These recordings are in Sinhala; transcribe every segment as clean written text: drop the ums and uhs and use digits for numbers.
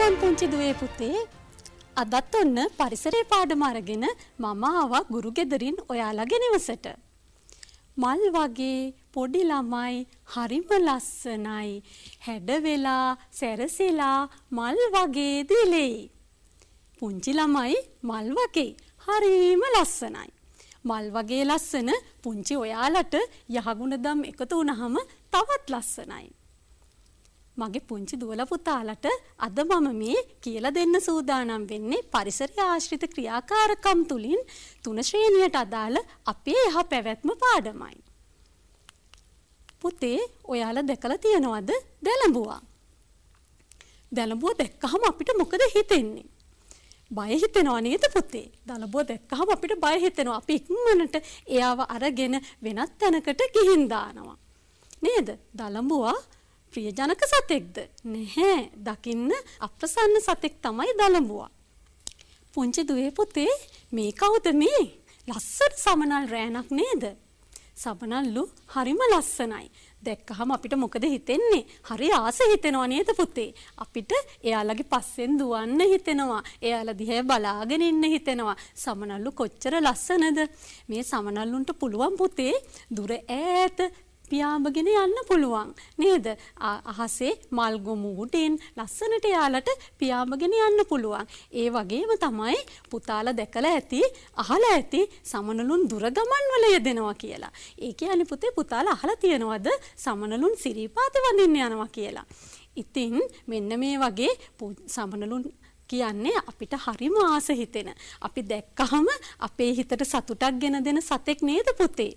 ආයුබෝවන් පුංචි දුවේ පුතේ. අදත් ඔන්න පරිසරයේ පාඩම අරගෙන මම ආවා ගුරුගෙදරින් ඔයාලගේ නිවසට. මල් වගේ පොඩි ළමයි හරිම ලස්සනයි. හැඩ වෙලා සැරසිලා මල් වගේ දිලෙයි. පුංචි ළමයි මල් වගේ හරිම ලස්සනයි. මල් වගේ ලස්සන පුංචි ඔයාලට යහගුණදම් එකතු වුණාම තවත් ලස්සනයි. මගේ පුංචි දුවලා පුතාලට අද මම මේ කියලා දෙන්න සූදානම් වෙන්නේ පරිසරය ආශ්‍රිත ක්‍රියාකාරකම් තුලින් 3 ශ්‍රේණියට අදාළ අපේ යහ පැවැත්ම පාඩමයි. පුතේ ඔයාලා දැකලා තියනවද දැලඹුවා? දැලඹුව දැක්කහම අපිට මොකද හිතෙන්නේ? බය හිතෙනවා නේද පුතේ? දැලඹුව දැක්කහම අපිට බය හිතෙනවා. අපි ඉක්මනට එයාව අරගෙන වෙනත් තැනකට ගිහින් දානවා. නේද? දැලඹුවා ප්‍රියජනක සතෙක්ද? නැහැ. දකින්න අප්‍රසන්න සතෙක් තමයි දලඹුවා. පුංචි දුවේ පුතේ මේ කවුද මේ? ලස්සන සමනල් රෑනක් නේද? සමනල්ලු හරිම ලස්සනයි. දැක්කහම අපිට මොකද හිතෙන්නේ? හරි ආස හිතෙනවා නේද පුතේ? අපිට එයාලගේ පස්සෙන් දුවන්න හිතෙනවා. එයාලා දිහා බලාගෙන ඉන්න හිතෙනවා. සමනල්ලු කොච්චර ලස්සනද? මේ සමනල්ලුන්ට පුළුවන් පුතේ දුර ඈත පියාඹගෙන යන්න පුළුවන් නේද? අහසේ මල් ගොමු උඩින් ලස්සනට යාලට පියාඹගෙන යන්න පුළුවන්. ඒ වගේම තමයි පුතාලා දැකලා ඇති අහලා ඇති සමනලුන් දුර ගමන් වල යෙදෙනවා කියලා. ඒ කියන්නේ පුතේ පුතාලා අහලා තියෙනවද සමනලුන් සිරීපාත වඳින්න යනවා කියලා? ඉතින් මෙන්න මේ වගේ සමනලුන් කියන්නේ අපිට හරිම ආස හිතෙන. අපි දැක්කහම අපේ හිතට සතුටක් ගෙන දෙන සතෙක් නේද පුතේ?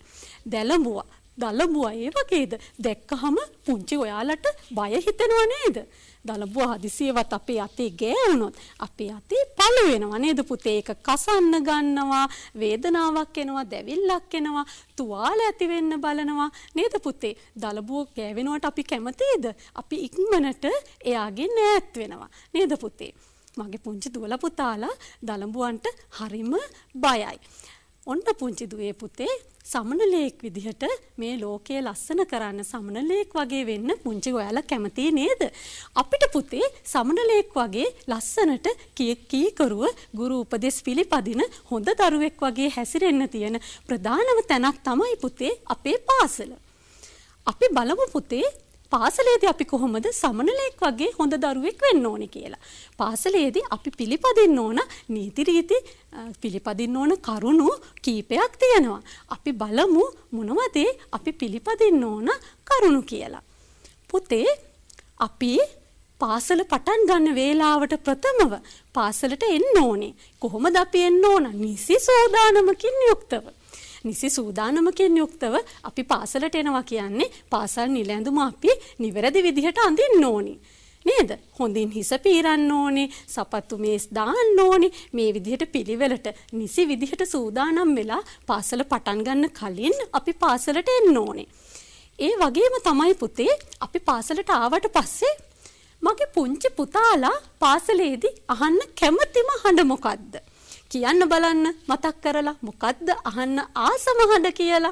දලඹුවා ඒ වගේද? දැක්කහම පුංචි ඔයාලට බය හිතෙනව නේද? දලඹුවා හදිසියෙවත් අපේ අතේ ගෑවුනොත් අපේ අතේ පළු වෙනවා නේද පුතේ? ඒක කසන්න ගන්නවා, වේදනාවක් එනවා, දැවිල්ලක් එනවා, තුවාල ඇති වෙන්න බලනවා නේද පුතේ? දලඹුව ගෑවෙනවට අපි කැමතිද? අපි ඉක්මනට එයාගෙන් ඈත් වෙනවා නේද පුතේ? මගේ පුංචි දුවලා පුතාලා දලඹුවන්ට හරිම බයයි. ඔන්න පුංචි දුවේ පුතේ සමනලෙක් විදිහට මේ ලෝකයේ ලස්සන කරන්න සමනලෙක් වගේ වෙන්න පුංචි ඔයාලා කැමති නේද? අපිට පුතේ සමනලෙක් වගේ ලස්සනට කීකරුව ගුරු උපදෙස් පිළිපදින හොඳ දරුවෙක් වගේ හැසිරෙන්න තියෙන ප්‍රධානම තැනක් තමයි පුතේ අපේ පාසල. අපි බලමු පුතේ පාසලේදී අපි කොහොමද සමනලෙක් වගේ හොඳ දරුවෙක් වෙන්න ඕනේ කියලා. පාසලේදී අපි පිළිපදින්න ඕන නීති රීති පිළිපදින්න ඕන කරුණු කීපයක් තියෙනවා. අපි බලමු මොනවද අපි පිළිපදින්න ඕන කරුණු කියලා. පුතේ අපි පාසල පටන් ගන්න වේලාවට ප්‍රථමව පාසලට එන්න ඕනේ. කොහොමද අපි එන්න ඕන? නිසි සූදානමකින් යුක්තව. නිසි සූදානමකින් යුක්තව අපි පාසලට එනවා කියන්නේ පාසල් නිලැඳුම අපි නිවැරදි විදිහට අඳින්න ඕනි. නේද? හොඳින් හිස පීරන්න ඕනේ, සපත්තු මේස් දාන්න ඕනේ. මේ විදිහට පිළිවෙලට නිසි විදිහට සූදානම් වෙලා පාසල පටන් ගන්න කලින් අපි පාසලට එන්න ඕනේ. ඒ වගේම තමයි පුතේ අපි පාසලට ආවට පස්සේ මගේ පුංචි පුතාලා පාසලේදී අහන්න කැමතිම හඬ මොකද්ද? කියන්න බලන්න මතක් කරලා මොකද්ද අහන්න ආසම හඬ කියලා?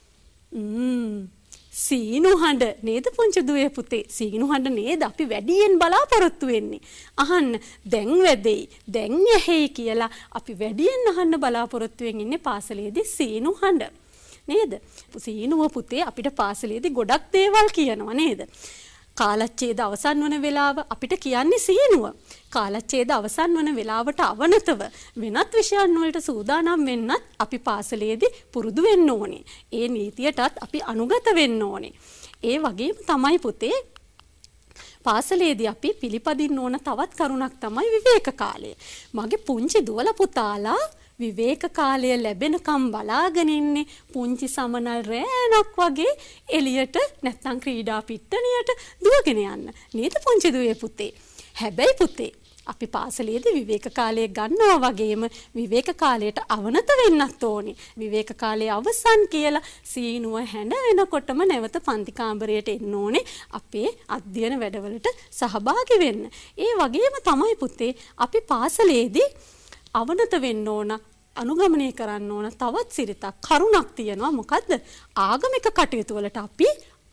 සීනු හඬ නේද පුංචි දුවේ පුතේ? සීනු හඬ නේද අපි වැඩියෙන් බලාපොරොත්තු වෙන්නේ. අහන්න දැන් වැදෙයි, දැන් ඇහෙයි කියලා අපි වැඩියෙන් අහන්න බලාපොරොත්තු වෙමින් ඉන්නේ පාසලේදී සීනු හඬ. නේද? සීනුව පුතේ අපිට පාසලේදී ගොඩක් දේවල් කියනවා නේද? කාලච්ඡේද අවසන් වන වෙලාව අපිට කියන්නේ සීනුව. කාලච්ඡේද අවසන් වන වෙලාවට අවනතව වෙනත් විෂයන් වලට සූදානම් වෙන්නත් අපි පාසලේදී පුරුදු වෙන්න ඕනේ. ඒ නීතියටත් අපි අනුගත වෙන්න ඕනේ. ඒ වගේම තමයි පුතේ පාසලේදී අපි පිළිපදින්න ඕන තවත් කරුණක් තමයි විවේක කාලය. මගේ පුංචි දුවලා පුතාලා විවේක කාලය ලැබෙනකම් බලාගෙන ඉන්නේ පුංචි සමනල් රෑනක් වගේ එළියට නැත්නම් ක්‍රීඩා පිට්ටනියට දුවගෙන යන්න. නේද පුංචි දුවේ පුතේ? හැබැයි පුතේ අපි පාසලේදී විවේක කාලය ගන්නවා වගේම විවේක කාලයට අවනත වෙන්නත් ඕනේ. විවේක කාලයේ අවසන් කියලා සීනුව හැඬ වෙනකොටම නැවත පන්ති කාමරයට එන්න ඕනේ. අපේ අධ්‍යයන වැඩවලට සහභාගී වෙන්න. ඒ වගේම තමයි පුතේ අපි පාසලේදී අවනත වෙන්න ඕන අනුගමනය කරන්න ඕන තවත් සිරිතක් කරුණක් තියෙනවා. මොකද්ද? ආගමික කටයුතු වලට අපි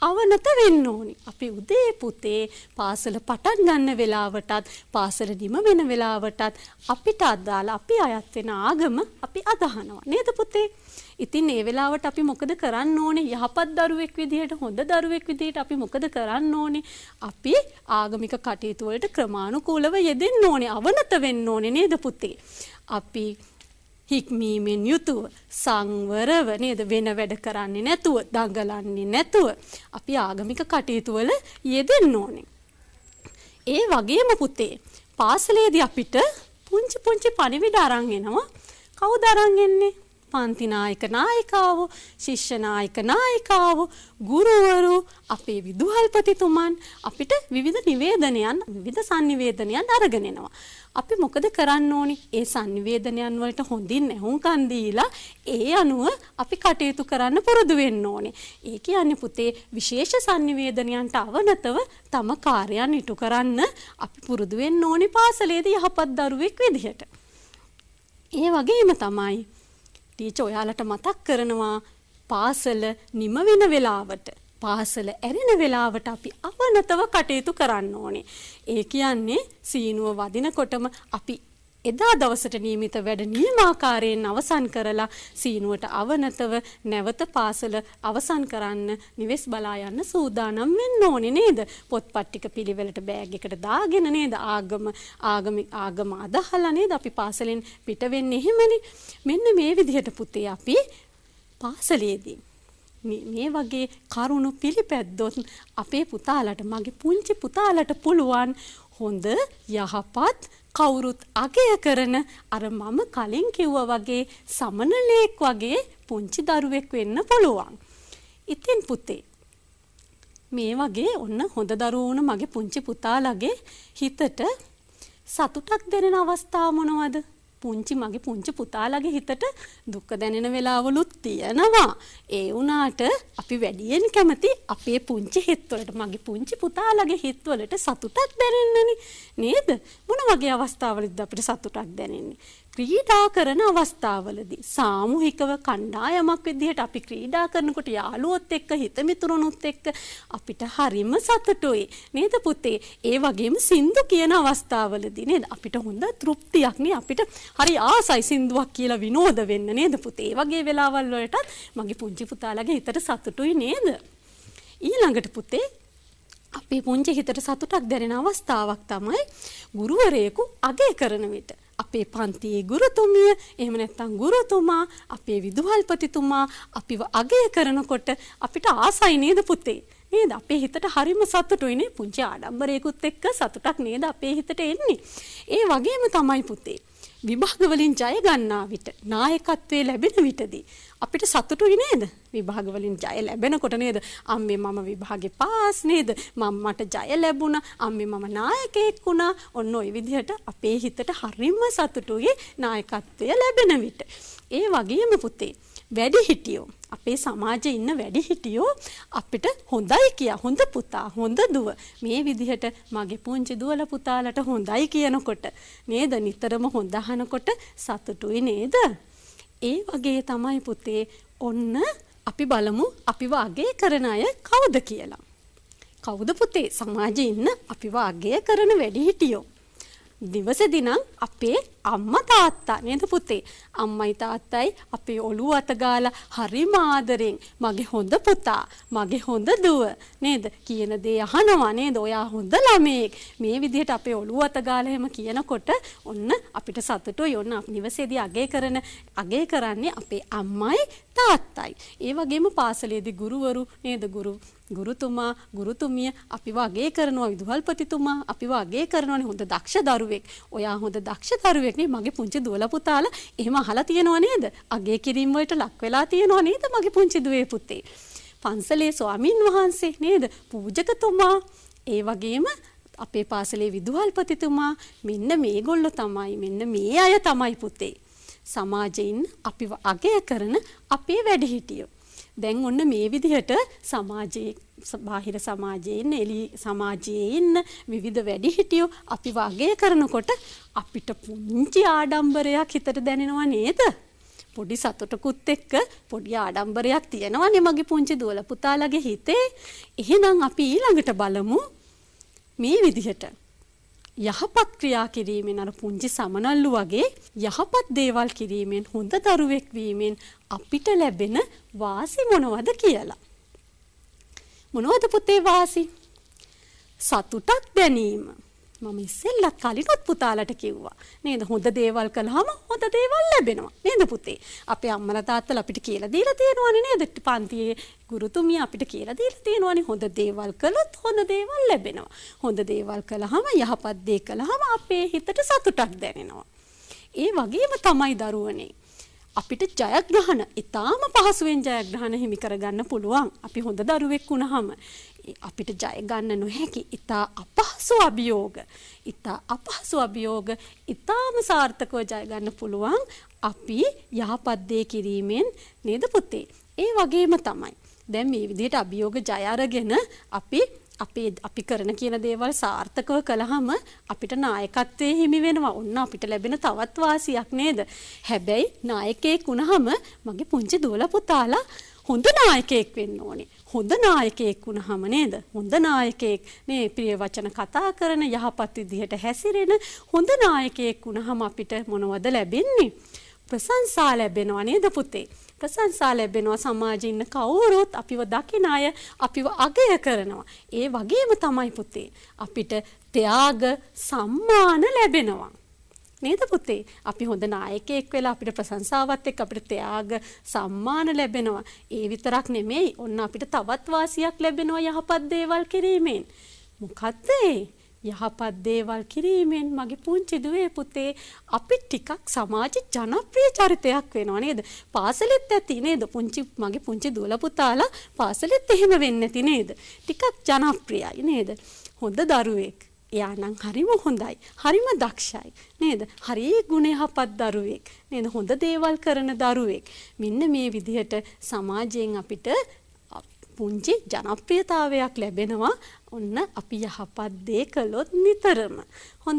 අවනත වෙන්න ඕනි. අපි උදේ පුතේ පාසල පටන් ගන්න වෙලාවටත් පාසල නිම වෙන වෙලාවටත් අපිට අදාළ අපි අයත් වෙන ආගම අපි අදහනවා. නේද පුතේ? ඉතින් ඒ වෙලාවට අපි මොකද කරන්න ඕනේ? යහපත් දරුවෙක් විදිහට, හොඳ දරුවෙක් විදිහට අපි මොකද කරන්න ඕනේ? අපි ආගමික කටයුතු වලට ක්‍රමානුකූලව යෙදෙන්න ඕනේ. අවනත වෙන්න ඕනේ නේද පුතේ? අපි හික්මීමෙන් යුතුව සංවරව නේද වෙන වැඩ කරන්නේ නැතුව දඟලන්නේ නැතුව අපි ආගමික කටයුතු වල යෙදෙන්න ඕනේ. ඒ වගේම පුතේ පාසලේදී අපිට පුංචි පුංචි පණිවිඩ අරන් එනවා. කවුද අරන් එන්නේ? පන්ති නායක නායිකාවෝ, ශිෂ්‍ය නායක නායිකාවෝ, ගුරුවරු, අපේ විදුහල්පතිතුමන් අපිට විවිධ නිවේදනයන්, විවිධ සංනිවේදනයන් අරගෙන එනවා. අපි මොකද කරන්න ඕනි? ඒ සංනිවේදනයන් වලට හොඳින් ඇහුම්කන් දීලා ඒ අනුව අපි කටයුතු කරන්න පුරුදු වෙන්න ඕනේ. ඒ කියන්නේ පුතේ විශේෂ සංනිවේදනයන්ට අවනතව තම කාර්යයන් ඉටු කරන්න අපි පුරුදු වෙන්න ඕනේ පාසලේදී යහපත් දරුවෙක් විදිහට. ඒ වගේම තමයි ටීචර් ඔයාලට මතක් කරනවා පාසල නිම වෙන වෙලාවට, පාසල ඇරෙන වෙලාවට අපි අවනතව කටයුතු කරන්න ඕනේ. ඒ කියන්නේ සීනුව වදිනකොටම අපි එදා දවසට නියමිත වැඩ නියමාකාරයෙන් අවසන් කරලා සීනුවට අවනතව නැවත පාසල අවසන් කරන්න නිවෙස් බලා යන්න සූදානම් වෙන්න ඕනේ නේද? පොත්පත් ටික පිළිවෙලට බෑග් එකට දාගෙන නේද? ආගම අදහලා නේද අපි පාසලෙන් පිට වෙන්නේ එහෙමනේ. මෙන්න මේ විදිහට පුතේ අපි පාසලේදී මේ වගේ කරුණු පිළිපැද්දොත් අපේ පුතාලට, මගේ පුංචි පුතාලට පුළුවන් හොඳ යහපත් කවුරුත් අගය කරන අර මම කලින් කිව්වා වගේ සමනලෙක් වගේ පුංචි දරුවෙක් වෙන්න පුළුවන්. ඉතින් පුතේ මේ වගේ ඔන්න හොඳ දරුවෝ මගේ පුංචි පුතාලගේ හිතට සතුටක් දැනෙන අවස්ථා මොනවද? මගේ පුංචි පුතාලගේ හිතට දුක දැනෙන වෙලාවලුත් තියෙනවා. ඒ වුණාට අපි වැඩියෙන් කැමති අපේ පුංචි හිතවලට, මගේ පුංචි පුතාලගේ හිතවලට සතුටක් දැනෙන්නනේ නේද? මොන වගේ අවස්ථාවලද අපිට සතුටක් දැනෙන්නේ? ක්‍රීඩා කරන අවස්ථාවලදී සාමූහිකව කණ්ඩායමක් විදිහට අපි ක්‍රීඩා කරනකොට යාළුවොත් එක්ක, හිත මිතුරුනුත් එක්ක අපිට හරිම සතුටුයි නේද පුතේ? ඒ වගේම සින්දු කියන අවස්ථාවලදී නේද අපිට හොඳ තෘප්තියක් නේ, අපිට හරි ආසයි සින්දුවක් කියලා විනෝද වෙන්න නේද පුතේ? ඒ වගේ වෙලාවල් වලටත් මගේ පුංචි පුතාලගේ හිතට සතුටුයි නේද? ඊළඟට පුතේ අපේ පුංචි හිතට සතුටක් දැනෙන අවස්ථාවක් තමයි ගුරුවරයෙකු අගය කරන විට. අපේ පන්තියේ ගුරුතුමිය, එහෙම නැත්නම් ගුරුතුමා, අපේ විදුහල්පතිතුමා අපිව අගය කරනකොට අපිට ආසයි නේද පුතේ? නේද? අපේ හිතට හරිම සතුටුයි නේ. පුංචි ආඩම්බරයකුත් එක්ක සතුටක් නේද අපේ හිතට එන්නේ. ඒ වගේම තමයි පුතේ විභාග වලින් ජය ගන්නා විට, නායකත්වයේ ලැබෙන විටදී අපිට සතුටුයි නේද? විභාග වලින් ජය ලැබෙනකොට නේද? අම්මේ මම විභාගේ පාස් නේද? මට ජය ලැබුණා. අම්මේ මම නායකයෙක් වුණා. ඔන්න ඔය විදිහට අපේ හිතට හරිම සතුටුයි නායකත්වය ලැබෙන විට. ඒ වගේම පුතේ වැඩිහිටියෝ, අපේ සමාජයේ ඉන්න වැඩිහිටියෝ අපිට හොඳයි කියා, හොඳ පුතා, හොඳ දුව, මේ විදිහට මගේ පුංචි දුවලා පුතාලට හොඳයි කියනකොට නේද? නිතරම හොඳ අහනකොට සතුටුයි නේද? ඒ වගේ තමයි පුතේ ඔන්න අපි බලමු අපිව අගය කරන අය කවුද කියලා. කවුද පුතේ සමාජයේ ඉන්න අපිව අගය කරන වැඩිහිටියෝ? දවසේදී නම් අපේ අම්මා තාත්තා නේද පුතේ? අම්මයි තාත්තයි අපේ ඔළුව අත ගාලා හරිම ආදරෙන් මගේ හොඳ පුතා, මගේ හොඳ දුව නේද කියන දේ අහනවා නේද? ඔයා හොඳ ළමයෙක්. මේ විදිහට අපේ ඔළුව අත ගාලා එහෙම කියනකොට ඔන්න අපිට සතුටුයි. ඔන්න නිවසේදී අගය කරන්නේ අපේ අම්මයි තාත්තයි. ඒ වගේම පාසලේදී ගුරුවරු නේද? ගුරුතුමා, ගුරුතුමිය අපිව අගය කරනවා. විදුහල්පතිතුමා අපිව අගය කරනවානේ. හොඳ දක්ෂ දරුවෙක්. ඔයා හොඳ දක්ෂ දරුවෙක් නේ. මගේ පුංචි දුවලා පුතාලා එහෙම අහලා තියෙනව නේද? අගය කිරීම වලට ලක් වෙලා තියෙනව නේද මගේ පුංචි දුවේ පුතේ? පන්සලේ ස්වාමින් වහන්සේ නේද? පූජකතුමා, ඒ වගේම අපේ පාසලේ විදුහල්පතිතුමා, මෙන්න මේගොල්ලෝ තමයි, මෙන්න මේ අය තමයි පුතේ සමාජයෙන් අපිව අගය කරන අපේ වැඩිහිටියෝ. දැන් ඔන්න මේ විදිහට සමාජයේ, බාහිර සමාජයේ ඉන්න, එළි සමාජයේ ඉන්න විවිධ වැඩිහිටියෝ අපිව අගය කරනකොට අපිට පුංචි ආඩම්බරයක් හිතට දැනෙනවා නේද? පොඩි සතුටකුත් එක්ක පොඩි ආඩම්බරයක් තියෙනවානේ මගේ පුංචි දුවලා පුතාලගේ හිතේ. එහෙනම් අපි ඊළඟට බලමු මේ විදිහට යහපත් ක්‍රියා කිරීමෙන් අර පුංචි සමනල්ලු වගේ යහපත් දේවල් කිරීමෙන් හොඳ දරුවෙක් වීමෙන් අපිට ලැබෙන වාසි මොනවද කියලා. මොනවද පුතේ වාසි? සතුටක් දැනීම. මම ඉස්සෙල්ලත් කලිනුත් පුතාලට කිව්වා නේද? හොඳ දේවල් කළාම හොඳ දේවල් ලැබෙනවා නේද පුතේ? අපේ අම්මලා තාත්තලා අපිට කියලා දීලා තියෙනවානේ නේද? පන්තියේ ගුරුතුමිය අපිට කියලා දීලා තියෙනවානේ හොඳ දේවල් කළොත් හොඳ දේවල් ලැබෙනවා. හොඳ දේවල් කළාම යහපත් දේ කළාම අපේ හිතට සතුටක් දැනෙනවා. ඒ වගේම තමයි දරුවනේ අපිට ජයග්‍රහණ ඊටාම පහසුවෙන් ජයග්‍රහණ හිමි කරගන්න පුළුවන්. අපි හොඳ දරුවෙක් වුණාම අපිට ජය ගන්න නොහැකි ඊටා අපහසු අභියෝග ඊටාම සාර්ථකව ජය ගන්න පුළුවන් අපි යහපත් දේ කිරීමෙන් නේද පුතේ? ඒ වගේම තමයි දැන් මේ විදිහට අභියෝග ජය අරගෙන අපි කරන කියන දේවල් සාර්ථකව කළාම අපිට නායකත්වයේ හිමි වෙනවා. ඔන්න අපිට ලැබෙන තවත් වාසියක් නේද? හැබැයි නායකයෙක් වුණාම මගේ පුංචි දුවලා පුතාලා හොඳ නායකයෙක් වෙන්න ඕනේ. හොඳ නායකයෙක් වුණාම නේද? හොඳ නායකයෙක් නේ ප්‍රිය වචන කතා කරන යහපත් විදිහට හැසිරෙන හොඳ නායකයෙක් වුණාම අපිට මොනවද ලැබෙන්නේ? ප්‍රශංසා ලැබෙනවා නේද පුතේ? ප්‍රශංසා ලැබෙනවා. සමාජයේ ඉන්න කවුරුත් අපිව දකින අය අපිව අගය කරනවා. ඒ වගේම තමයි පුතේ අපිට ත්‍යාග සම්මාන ලැබෙනවා. නේද පුතේ? අපි හොඳ නායකයෙක් වෙලා අපිට ප්‍රශංසාවත් එක්ක අපිට ත්‍යාග සම්මාන ලැබෙනවා. ඒ විතරක් නෙමෙයි ඔන්න අපිට තවත් වාසියක් ලැබෙනවා යහපත් දේවල් කිරීමෙන්. මොකද්ද යහපත් දේවල් කිරීමෙන් මගේ පුංචි දුවේ පුතේ අපි ටිකක් සමාජ ජනප්‍රිය චරිතයක් වෙනවා නේද? පාසලෙත් ඇති නේද? මගේ පුංචි දුවලා පුතාලා පාසලෙත් එහෙම වෙන්නේ නැති නේද? ටිකක් ජනප්‍රියයි නේද? හොඳ දරුවෙක්. එයා නම් හරිම හොඳයි. හරිම දක්ෂයි නේද? හරි ගුණ යහපත් දරුවෙක් නේද? හොඳ දේවල් කරන දරුවෙක්. මෙන්න මේ විදිහට සමාජයෙන් අපිට පුංචි ජනප්‍රියතාවයක් ලැබෙනවා. ඔන්න අපි යහපත් දේ කළොත් නිතරම. හොඳද?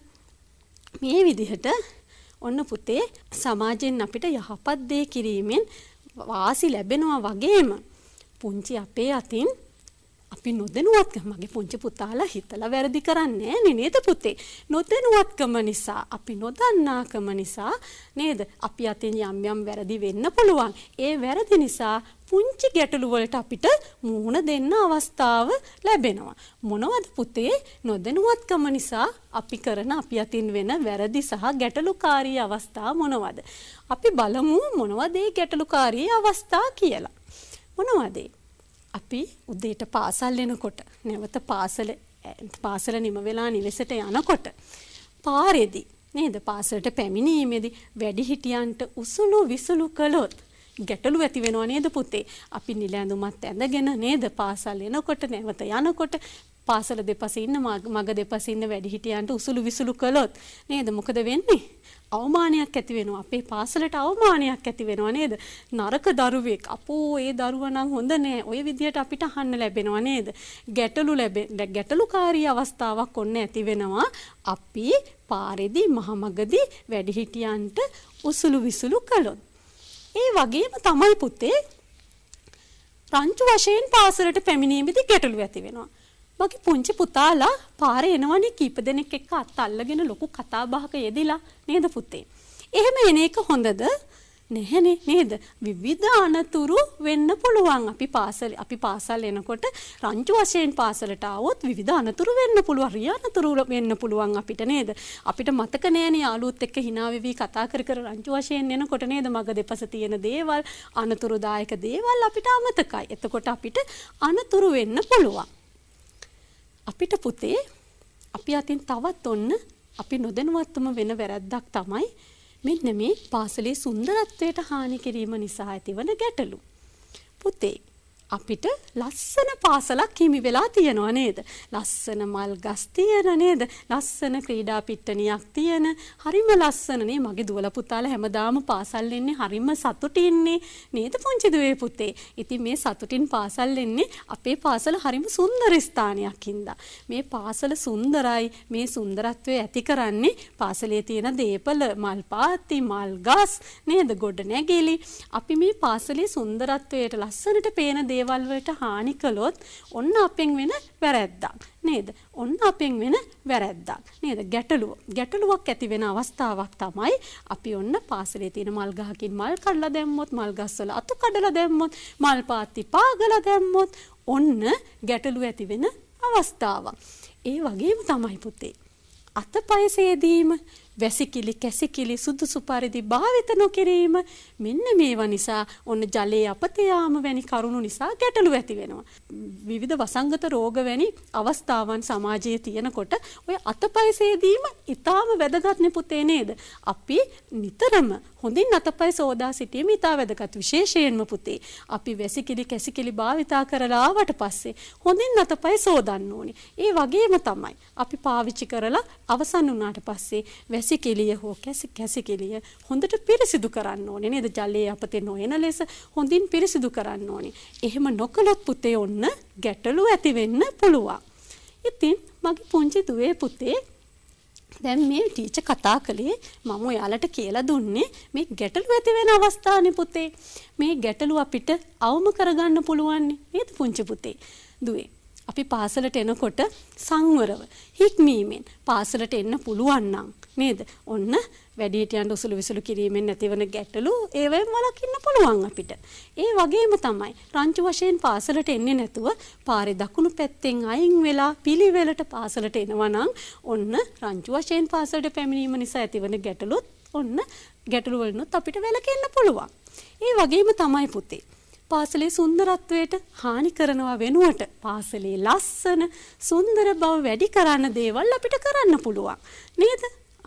මේ විදිහට ඔන්න පුතේ සමාජයෙන් අපිට යහපත් දේ කිරීමෙන් වාසි ලැබෙනවා වගේම පුංචි අපේ අතින් අපි නොදැනුවත්කම මගේ පුංචි පුතාලා හිතලා වැරදි කරන්නේ නෑ නේද පුතේ? නොදැනුවත්කම නිසා අපි නොදන්නාකම නිසා නේද? අපි අතින් යම් වැරදි වෙන්න පුළුවන්. ඒ වැරදි නිසා පුංචි ගැටලු වලට අපිට මුහුණ දෙන්න අවස්ථාව ලැබෙනවා. මොනවද පුතේ? නොදැනුවත්කම නිසා අපි කරන අපි අතින් වෙන වැරදි සහ ගැටලුකාරී අවස්ථා මොනවද? අපි බලමු මොනවද මේ ගැටලුකාරී අවස්ථා කියලා. මොනවද? අපි උදේට පාසල් එනකොට නැවත පාසල නිම වෙලා නිවෙසට යනකොට පාරේදී නේද පාසලට පැමිණීමේදී වැඩිහිටියන්ට උසුළු විසුළු කළොත් ගැටලු ඇති වෙනව නේද පුතේ? අපි නිල ඇඳුමත් ඇඳගෙන නේද පාසල් එනකොට නැවත යනකොට පාසල දෙපසින් ඉන්න මග දෙපසින් ඉන්න වැඩිහිටියන්ට උසුළු විසුළු කළොත් නේද මොකද වෙන්නේ? අවමානයක් ඇති වෙනවා. අපේ පාසලට අවමානයක් ඇති වෙනවා නේද? නරක දරුවෙක්. අපෝ ඒ දරුවා නම් හොඳ නෑ. ඔය විදියට අපිට අහන්න ලැබෙනවා නේද? ගැටලුකාරී අවස්ථාවක් ඔන්න ඇති වෙනවා. අපි පාරේදී මහමගදී වැඩිහිටියන්ට උසුළු විසුළු කළොත්. ඒ වගේම තමයි පුතේ රංචු වශයෙන් පාසලට පැමිණීමේදී ගැටලු ඇති වෙනවා. මගේ පුංචි පුතාලා පාරේ එනවනේ කීප දෙනෙක් එක්ක අත් අල්ලගෙන ලොකු කතා බහක යෙදිලා නේද පුතේ? එහෙම එන එක හොඳද? නැහැනේ නේද? විවිධ අනතුරු වෙන්න පුළුවන්. අපි පාසල් එනකොට රංචු වශයෙන් පාසලට ආවොත් විවිධ අනතුරු වෙන්න පුළුවන්. රිය අනතුරු වෙන්න පුළුවන් අපිට නේද? අපිට මතක නෑනේ යාළුවොත් එක්ක hina වෙවි කතා කර රංචු වශයෙන් එනකොට නේද? මග දෙපස තියෙන දේවල්, අනතුරුදායක දේවල් අපිට අමතකයි. එතකොට අපිට අනතුරු වෙන්න පුළුවන්. අපිට පුතේ අපි අතින් තවත් ඔන්න අපි නොදැනුවත්වම වෙන වැරද්දක් තමයි මෙන්න මේ පාසලේ සුන්දරත්වයට හානි කිරීම නිසා ඇතිවන ගැටලු. පුතේ අපිට ලස්සන පාසලක් හිමි වෙලා තියෙනවා නේද? ලස්සන මල් ගස් තියෙන නේද? ලස්සන ක්‍රීඩා පිට්ටනියක් තියෙන. හරිම ලස්සන නේ. මගේ දුවලා පුතාලා හැමදාම පාසල් එන්නේ හරිම සතුටින්නේ නේද පුංචි දුවේ පුතේ. ඉතින් මේ සතුටින් පාසල් එන්නේ අපේ පාසල හරිම සුන්දර ස්ථානයක් හින්දා. මේ පාසල සුන්දරයි. මේ සුන්දරත්වය ඇති කරන්නේ පාසලේ තියෙන දේපල, මල් පාත්ති, මල් ගස් නේද? ගොඩ නැගිලි. අපි මේ පාසලේ සුන්දරත්වයට ලස්සනට පේන දේවල් වලට හානි කළොත් ඔන්න අපෙන් වෙන වැරැද්දක් නේද? ඔන්න අපෙන් වෙන වැරැද්දක් නේද? ගැටලුවක් ඇති වෙන අවස්ථාවක් තමයි අපි ඔන්න පාසලේ තියෙන මල් ගහකින් මල් කඩලා දැම්මොත්, මල් ගස්වල අතු කඩලා දැම්මොත්, මල් පාත්ති පාගලා දැම්මොත් ඔන්න ගැටලුව ඇති වෙන අවස්ථාවක්. ඒ වගේම තමයි පුතේ. අතපය සේදීම, වැසිකිලි කැසිකිලි සුදුසු පරිදි භාවිත නොකිරීම මෙන්න මේවා නිසා ඔන්න ජලයේ අපත යාම වැනි කරුණු නිසා ගැටලු ඇති වෙනවා. විවිධ වසංගත රෝග වැනි අවස්ථාවන් සමාජයේ තියෙනකොට ඔය අතපය සේදීම ඊටාම වැදගත් නේ පුතේ නේද? අපි නිතරම හොඳින් අතපය සෝදා සිටීම ඊටා වැදගත්. විශේෂයෙන්ම පුතේ අපි වැසිකිලි කැසිකිලි භාවිතා කරලා ආවට පස්සේ හොඳින් අතපය සෝදන්න ඕනේ. ඒ වගේම තමයි අපි පාවිච්චි කරලා අවසන් වුණාට පස්සේ වැසිකිළිය හෝ කැසිකිළිය හොඳට පිරිසිදු කරන්න ඕනේ නේද? ජලයේ අපතේ නොයන ලෙස හොඳින් පිරිසිදු කරන්න ඕනේ. එහෙම නොකළොත් පුතේ ඔන්න ගැටලු ඇති වෙන්න පුළුවන්. ඉතින් මගේ පුංචි දුවේ පුතේ දැන් මේ ටීචර් කතා කළේ මම ඔයාලට කියලා දුන්නේ මේ ගැටලු ඇති වෙන අවස්ථානේ පුතේ. මේ ගැටලු අපිට අවම කරගන්න පුළුවන් නේද පුංචි පුතේ? දුවේ අපි පාසලට එනකොට සංවරව හික්මීමෙන් පාසලට එන්න පුළුවන් නම් නේද? ඔන්න වැඩිහිටියන්ට උසුළු විසුළු කිරීමෙන් නැතිවන ගැටලු ඒවෙන් වළකින්න පුළුවන් අපිට. ඒ වගේම තමයි රංචු වශයෙන් පාසලට එන්නේ නැතුව පාරේ දකුණු පැත්තෙන් අයින් වෙලා පිළිවෙලට පාසලට එනවා නම් ඔන්න රංචු වශයෙන් පාසලට පැමිණීම නිසා ඇතිවන ගැටලුත් ඔන්න ගැටලු වලිනුත් අපිට වැළකෙන්න පුළුවන්. ඒ වගේම තමයි පුතේ පාසලේ සුන්දරත්වයට හානි කරනවා වෙනුවට පාසලේ ලස්සන සුන්දර බව වැඩි කරන්න දේවල් අපිට කරන්න පුළුවන් නේද?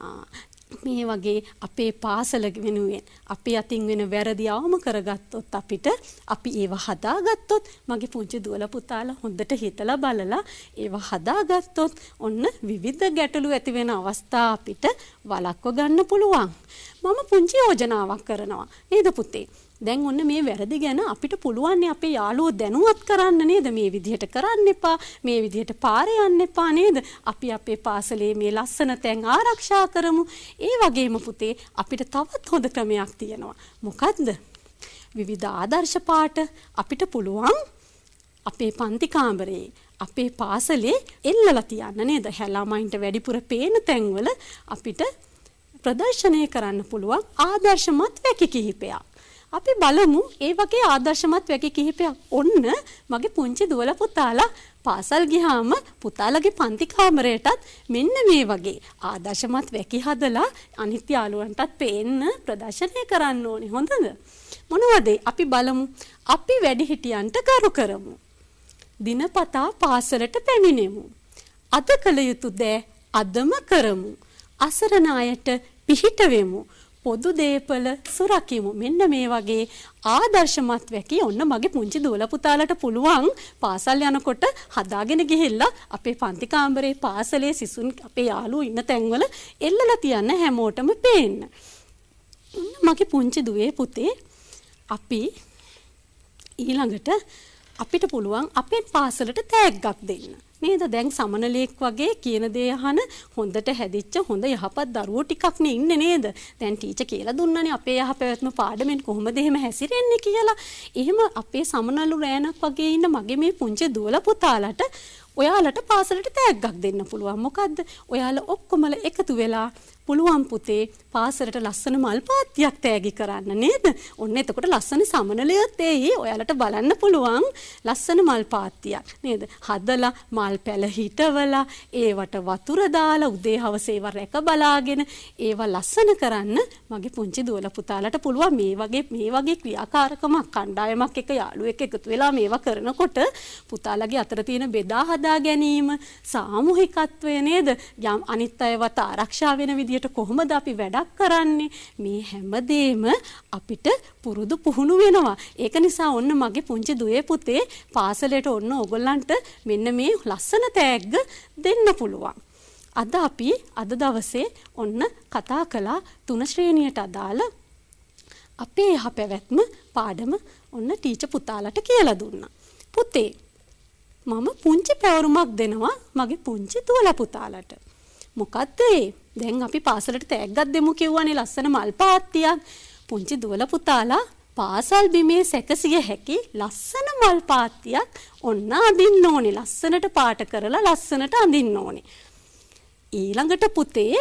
මේ වගේ අපේ පාසල වෙනුවෙන් අපි අතින් වෙන වැරදි අවම කරගත්තොත් අපි ඒව හදාගත්තොත් මගේ පුංචි දුවලා පුතාලා හොඳට හිතලා බලලා ඒව හදාගත්තොත් ඔන්න විවිධ ගැටලු ඇති වෙන අවස්ථා අපිට වළක්ව ගන්න පුළුවන්. මම පුංචි යෝජනාවක් කරනවා නේද පුතේ? දැන් ඔන්න මේ වැරදි ගැන අපිට පුළුවන් අපේ යාළුවෝ දැනුවත් කරන්න නේද? මේ විදිහට කරන්න එපා, මේ විදිහට පාරේ යන්න එපා නේද? අපි අපේ පාසලේ මේ ලස්සන තැන් ආරක්ෂා කරමු. ඒ වගේම පුතේ අපිට තවත් හොඳ ක්‍රමයක් තියෙනවා. මොකද්ද? විවිධ ආදර්ශ පාඨ අපිට පුළුවන් අපේ පන්ති කාමරේ අපේ පාසලේ එල්ලලා තියන්න නේද? ළමයින්ට වැඩිපුර පේන තැන්වල අපිට ප්‍රදර්ශනය කරන්න පුළුවන් ආදර්ශමත් වැකි කිහිපයක්. අපි බලමු ඒ වගේ ආදර්ශමත් වැකි කිහිපයක්. ඔන්න මගේ පුංචි දුවලා පුතාලා පාසල් ගියාම පුතාලගේ පන්ති කාමරයටත් මෙන්න මේ වගේ ආදර්ශමත් වැකි හදලා අනිත් යාළුවන්ටත් පේන්න ප්‍රදර්ශනය කරන්න ඕනේ. හොඳද? මොනවද? අපි බලමු. අපි වැඩිහිටියන්ට ගරු කරමු. දිනපතා පාසලට පැමිණෙමු. අද කළ යුතු දෑ අදම කරමු. අසරණ අයට පිහිට වෙමු. පොදු දේපල සුරකිමු. මෙන්න මේ වගේ ආදර්ශමත් වැකි ඔන්න මගේ පුංචි දුවලා පුතාලට පුළුවන් පාසල් යනකොට හදාගෙන ගිහිල්ලා අපේ පන්ති කාමරේ පාසලේ සිසුන් අපේ යාළුවෝ ඉන්න තැන්වල එල්ලලා තියන්න හැමෝටම පේන්න. මගේ පුංචි දුවේ පුතේ අපි ඊළඟට අපිට පුළුවන් අපේ පාසලට තෑග්ගක් දෙන්න. නේද? දැන් සමනලෙක් වගේ කියන දේ අහන හොඳට හැදිච්ච හොඳ යහපත් දරුවෝ ටිකක් නේ ඉන්නේ නේද? දැන් ටීචර් කියලා දුන්නානේ අපේ යහපැවැත්ම පාඩමෙන් කොහොමද එහෙම හැසිරෙන්නේ කියලා. එහෙම අපේ සමනලු රෑනක් වගේ ඉන්න මගේ මේ පුංචි දුවලා පුතාලට ඔයාලට පාසලට තෑග්ගක් දෙන්න පුළුවන්. මොකද්ද? ඔයාලා ඔක්කොමලා එකතු වෙලා පුළුවන් පුතේ පාසලට ලස්සන මල් පාත්තියක් තෑගි කරන්න නේද? ඔන්න එතකොට ලස්සන සමනලයත් එයි ඔයාලට බලන්න පුළුවන් ලස්සන මල් පාත්තියක් නේද? හදලා මල් පැල හිටවලා ඒවට වතුර දාලා උදේ හවස ඒවා රැක බලාගෙන ඒවා ලස්සන කරන්න මගේ පුංචි දුවලා පුතාලට පුළුවන්. මේ වගේ ක්‍රියාකාරකමක් කණ්ඩායමක් එක යාළුවෙක් එකතු වෙලා මේවා කරනකොට පුතාලගේ අතර තියෙන බෙදා හදා ගැනීම, සාමූහිකත්වය නේද? යම් අනිත් අයවත් ආරක්ෂා වෙන විදියට කොහොමද අපි වැඩක් කරන්නේ? මේ හැමදේම අපිට පුරුදු පුහුණු වෙනවා. ඒක නිසා ඔන්න මගේ පුංචි දුවේ පුතේ පාසලට ඔන්න ඕගොල්ලන්ට මෙන්න මේ ලස්සන තෑග්ග දෙන්න පුළුවන්. අද අපි අද දවසේ ඔන්න කතා කළා 3 ශ්‍රේණියට අදාළ අපේ යහපැවැත්ම පාඩම ඔන්න ටීචර් පුතාලට කියලා දුන්නා. පුතේ මම පුංචි පැවරුමක් දෙනවා මගේ පුංචි දුවලා පුතාලට. මොකද්ද ඒ? දැන් අපි පාසලට තෑග්ගක් දෙමු කිව්වනේ ලස්සන මල් පාත්තියක්. පුංචි දුවලා පුතාලා පාසල් බිමේ සැකසිය හැකි ලස්සන මල් පාත්තියක් ඔන්න අඳින්න ඕනේ. ලස්සනට පාට කරලා ලස්සනට අඳින්න ඕනේ. ඊළඟට පුතේ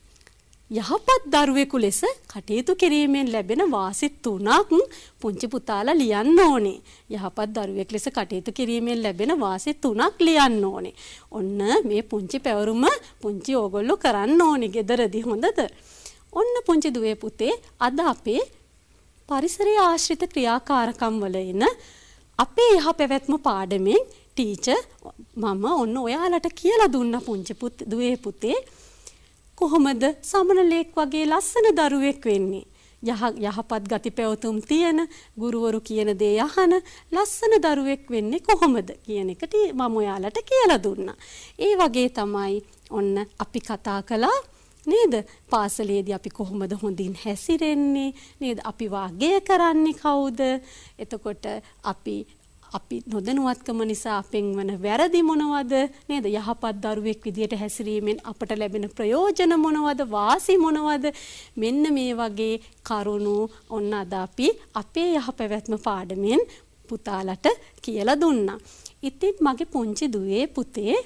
යහපත් දරුවෙකු ලෙස කටයුතු කිරීමෙන් ලැබෙන වාසි 3ක් පුංචි පුතාලා ලියන්න ඕනේ. යහපත් දරුවෙක් ලෙස කටයුතු කිරීමෙන් ලැබෙන වාසි 3ක් ලියන්න ඕනේ. ඔන්න මේ පුංචි පැවරුම පුංචි ඕගොල්ලෝ කරන්න ඕනේ ගෙදරදී හොඳද? ඔන්න පුංචි දුවේ පුතේ අද අපේ පරිසරයේ ආශ්‍රිත ක්‍රියාකාරකම් වල එන අපේ යහපැවැත්ම පාඩමෙන් ටීචර් මම ඔන්න ඔයාලට කියලා දුන්න පුංචි දුවේ පුතේ කොහොමද සමනලෙක් වගේ ලස්සන දරුවෙක් වෙන්නේ? යහපත් ගති පැවතුම් තියෙන ගුරුවරු කියන දේ අහන ලස්සන දරුවෙක් වෙන්නේ කොහොමද කියන එකට මම ඔයාලට කියලා දුන්නා. ඒ වගේ තමයි ඔන්න අපි කතා කළා නේද? පාසලේදී අපි කොහොමද හොඳින් හැසිරෙන්නේ නේද? අපි වාග්ය කරන්නේ කවුද? එතකොට අපි නොදැනුවත්කම නිසා අපෙන් වන වැරදි මොනවද නේද? යහපත් දරුවෙක් විදියට හැසිරීමෙන් අපට ලැබෙන ප්‍රයෝජන මොනවද? වාසි මොනවද? මෙන්න මේ වගේ කරුණු ඔන්න අද අපි අපේ යහපැවැත්ම පාඩමෙන් පුතාලට කියලා දුන්නා. ඉතින් මගේ පුංචි දුවේ පුතේ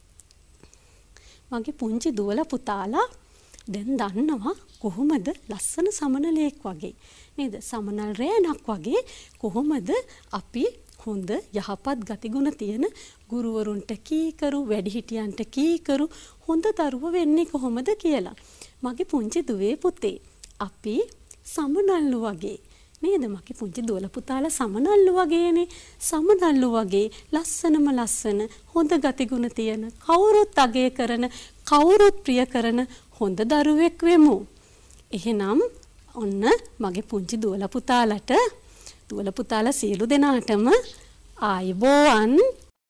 මගේ පුංචි දුවලා පුතාලා දැන් දන්නවා කොහොමද ලස්සන සමනලයක් වගේ නේද? සමනල් රෑනක් වගේ කොහොමද අපි හොඳ යහපත් ගතිගුණ තියෙන ගුරුවරුන්ට කීකරු වැඩිහිටියන්ට කීකරු හොඳ දරුවෝ වෙන්නේ කොහොමද කියලා. මගේ පුංචි දුවේ පුතේ අපි සමනල්ලු වගේ නේද? මගේ පුංචි දුවලා පුතාලා සමනල්ලු වගේනේ. සමනල්ලු වගේ ලස්සනම ලස්සන හොඳ ගතිගුණ තියෙන කවුරුත් අගය කරන කවුරුත් ප්‍රිය කරන හොඳ දරුවෙක් වෙමු. එහෙනම් ඔන්න මගේ පුංචි දුවලා පුතාලා සියලු දෙනාටම ආයුබෝවන්.